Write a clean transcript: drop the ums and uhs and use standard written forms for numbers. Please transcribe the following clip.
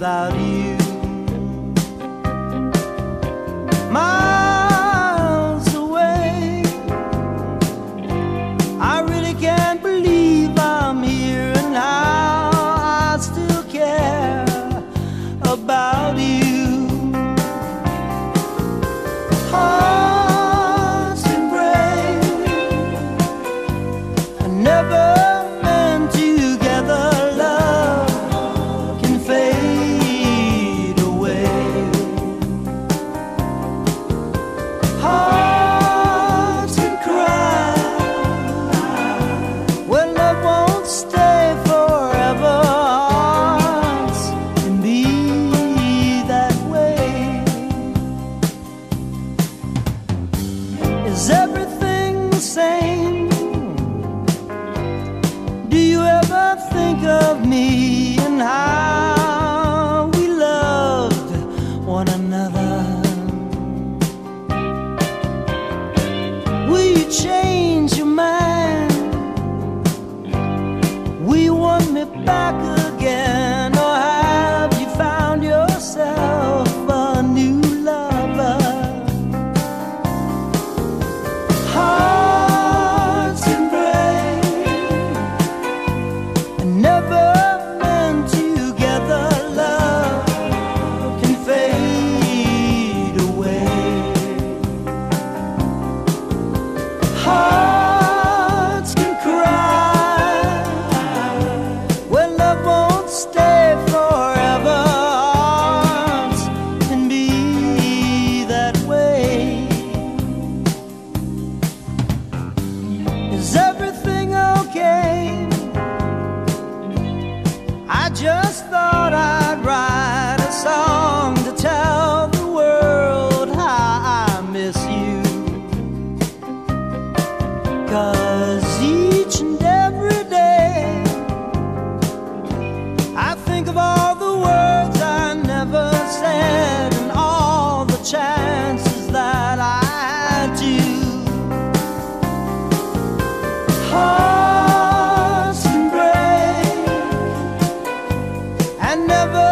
without you. Miles away, I really can't believe I'm here and now I still care about you. Hearts can break, and never meant together. Love can fade away. Hearts can cry when love won't stay forever. Hearts can be that way. Is everything the same? Do you ever think of me and how we loved one another? Will you change your mind? Will you want me back again? Or have you found yourself a new lover? Hearts can break and never meant together. Love can fade away. Hearts can cry when love won't stay forever. Hearts can be that way. Is everything okay? I just thought I'd write a song to tell the world how I miss you. 'Cause each and every day I think of all the words I never said and all the chances that I had to. Hearts can break and never